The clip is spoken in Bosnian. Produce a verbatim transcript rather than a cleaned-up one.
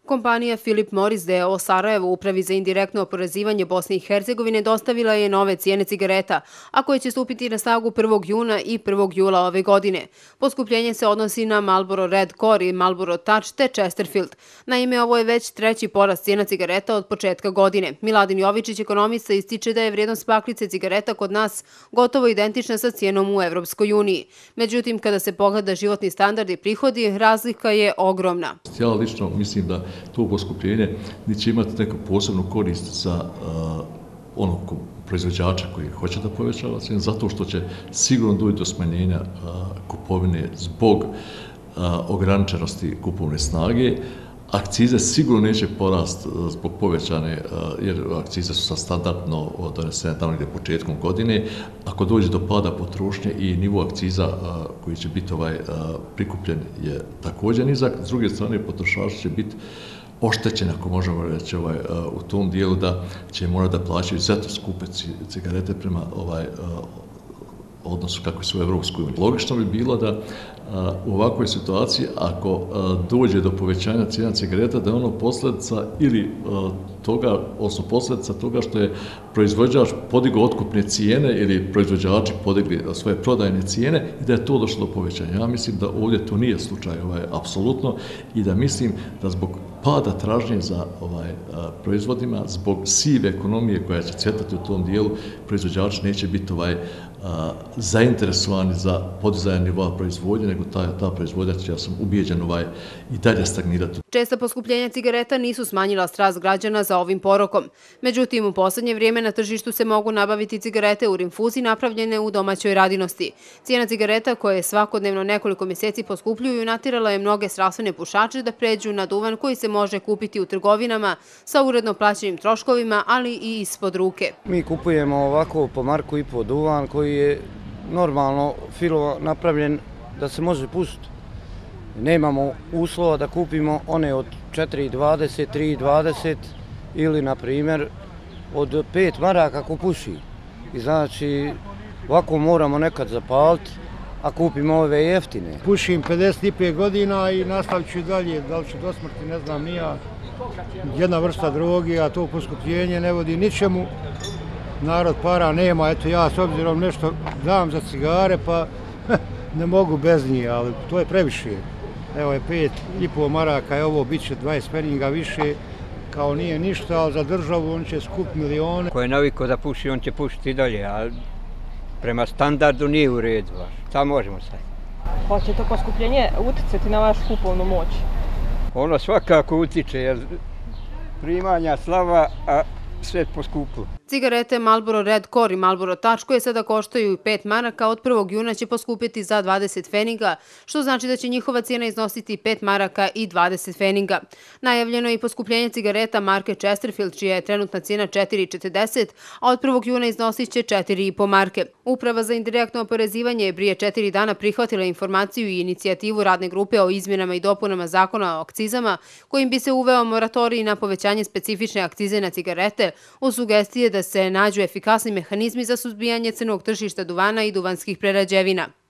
Kompanija Philip Morris d o o Sarajevo Upravi za indirektno oporezivanje Bosne i Hercegovine dostavila je nove cijene cigareta, a koje će stupiti na snagu prvog juna i prvog jula ove godine. Poskupljenje se odnosi na Marlboro Red Core i Marlboro Touch te Chesterfield. Naime, ovo je već treći porast cijena cigareta od početka godine. Miladin Jovičić, ekonomista, ističe da je vrijednost paklice cigareta kod nas gotovo identična sa cijenom u Evropskoj uniji. Međutim, kada se pogleda životni standard i prihodi, razlika je ogromna. Ja lično mislim da to poskupljenje neće imati neku posebnu korist za uh, onog proizvođača koji hoće da povećava cijenu, zato što će sigurno doći do smanjenja uh, kupovine zbog uh, ograničenosti kupovne snage. Akcize sigurno neće porast zbog povećane, jer akcize su sad standardno donesene tamo negdje početkom godine. Ako dođe do pada potrošnje i nivo akciza koji će biti ovaj prikupljen je također nizak. S druge strane, potrošači će biti oštećeni, ako možemo reći, ovaj, u tom dijelu da će morati da plaćaju izuzetno skupe cigarete prema ovaj, odnosu kakvi su u Evropskoj uniji. Logično bi bilo da a, u ovakvoj situaciji, ako a, dođe do povećanja cijena cigareta, da je ono posljedica ili a, toga, odnosno posljedica toga što je proizvođač podigao otkupne cijene ili proizvođači podigli svoje prodajne cijene i da je to došlo do povećanja. Ja mislim da ovdje to nije slučaj, ovaj, apsolutno, i da mislim da zbog pada tražnje za ovaj, a, proizvodima, zbog sive ekonomije koja će cvjetati u tom dijelu, proizvođači neće biti ovaj, a, zainteresovani za podizanje nivoa proizvodnje, nego ta, ta proizvodnja će, ja sam ubijeđen, ovaj, i dalje stagnirati. Česta poskupljenja cigareta nisu smanjila strast građana za ovim porokom. Međutim, u posljednje vrijeme na tržištu se mogu nabaviti cigarete u rinfuzi napravljene u domaćoj radinosti. Cijena cigareta, koje svakodnevno nekoliko mjeseci poskupljuju, natirala je mnoge strastvene pušače da pređu na duvan koji se može kupiti u trgovinama sa uredno plaćenim troškovima, ali i ispod ruke. Mi kupujemo ovako po marku i po duvan koji je normalno filo napravljen da se može pustiti. Nemamo uslova da kupimo one od četiri dvadeset, tri dvadeset ili, na primjer, od pet maraka ko puši. I znači, ovako moramo nekad zapaliti, a kupimo ove jeftine. Pušim pedeset pet godina i nastavit ću dalje, da li ću do smrti, ne znam, nija. Jedna vrsta droge, a to poskupljenje ne vodi ničemu. Narod para nema, eto ja s obzirom nešto dam za cigare, pa ne mogu bez njih, ali to je previše. Evo je pet i pol maraka, je ovo, bit će dvadeset peninga više, kao nije ništa, ali za državu on će skup milione. Ko je navikao da puši, on će pušiti i dalje, ali prema standardu nije u redu. Šta možemo sad? Pa će to poskupljenje uticati na vašu kupovnu moć? Ono svakako utiče, jer primanja slava, a sve poskupilo. Cigarete Marlboro Red Core i Marlboro Touch, koje sada koštaju pet maraka, od prvog juna će poskupiti za dvadeset feninga, što znači da će njihova cijena iznositi pet maraka i dvadeset feninga. Najavljeno je i poskupljenje cigareta marke Chesterfield, čija je trenutna cijena četiri četrdeset, a od prvog juna iznosit će četiri i po marke. Uprava za indirektno oporezivanje je prije četiri dana prihvatila informaciju i inicijativu radne grupe o izmjenama i dopunama zakona o akcizama, kojim bi se uveo moratorij na povećanje specifične akcize na cigarete, uz sugestije da se nađu efikasni mehanizmi za suzbijanje crnog tržišta duvana i duvanskih prerađevina.